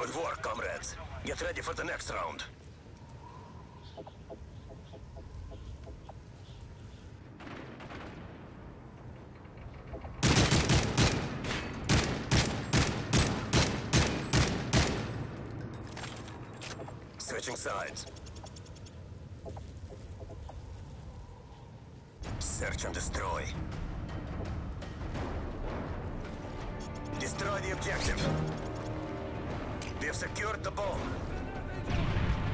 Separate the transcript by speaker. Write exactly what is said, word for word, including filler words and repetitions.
Speaker 1: Good work, comrades. Get ready for the next round. Switching sides. Search and destroy. Destroy the objective. We have secured the bomb.